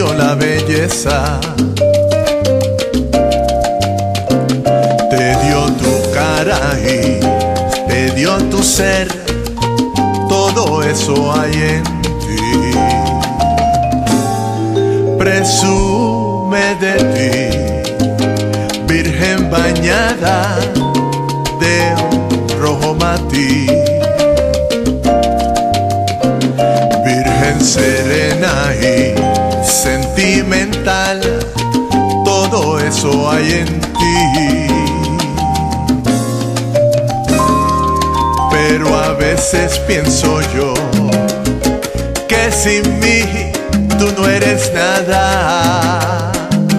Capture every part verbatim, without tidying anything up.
dio la belleza, te dio tu cara y te dio tu ser, todo eso hay en ti. Presume de ti, virgen bañada de un rojo matiz, virgen serena y sentimental, todo eso hay en ti. Pero a veces pienso yo que sin mí tú no eres nada.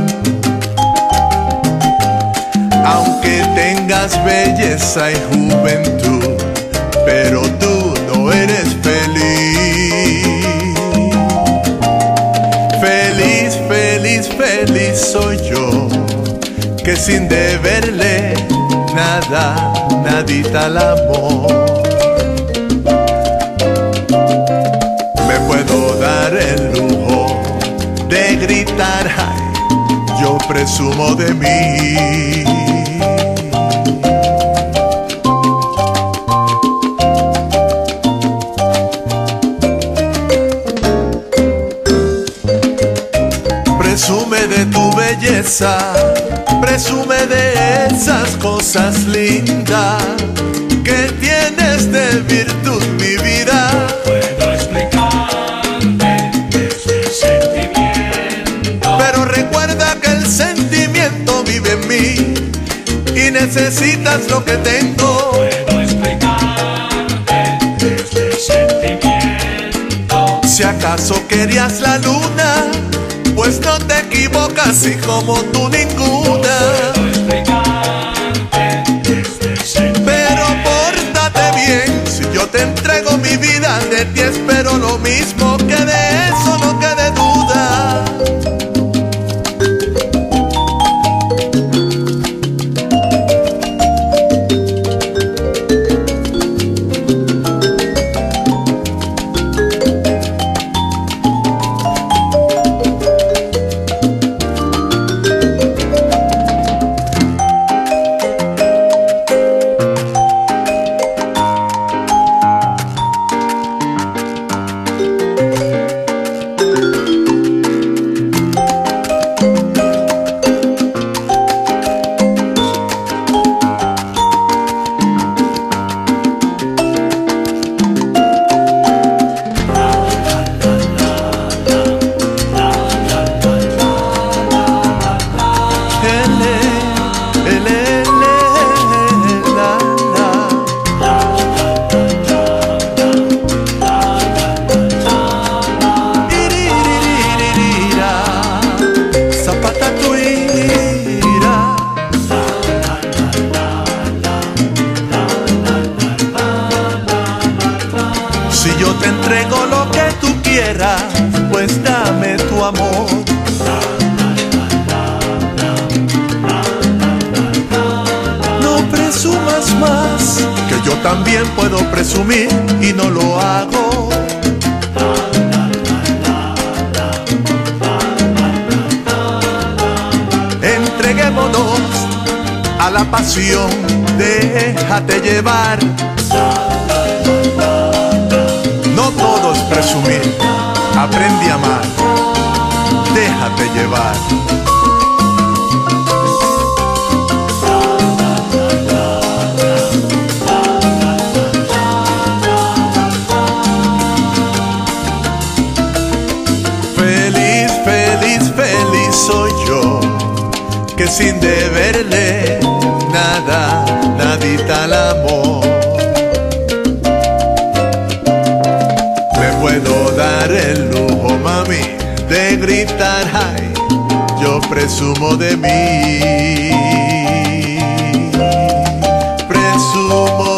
Aunque tengas belleza y juventud, pero tú no eres feliz. Feliz, feliz, feliz soy yo, que sin deberle nada, nadita al amor. Me puedo dar el lujo de gritar, ay, yo presumo de mí. Presume de tu belleza, presume de esas cosas lindas que tienes de virtud, mi vida. Puedo explicarte este sentimiento, Pero recuerda que el sentimiento vive en mí y necesitas lo que tengo. puedo explicarte este sentimiento. Si acaso querías la luna, pues no te equivocas, así como tú ninguna. Puedo explicarte este sentimiento, Pero pórtate bien, si yo te entrego mi vida, de ti espero lo mismo, que de eso no quede duda. Si yo te entrego lo que tú quieras, pues dame tu amor. No presumas más, que yo también puedo presumir y no lo hago. Entreguémonos a la pasión, déjate llevar. No todo es presumir, aprende a amar, déjate llevar. Feliz, feliz, feliz soy yo, que sin deberle nada, nadita al amor. Puedo dar el lujo, mami, de gritar, ay, yo presumo de mí. Presumo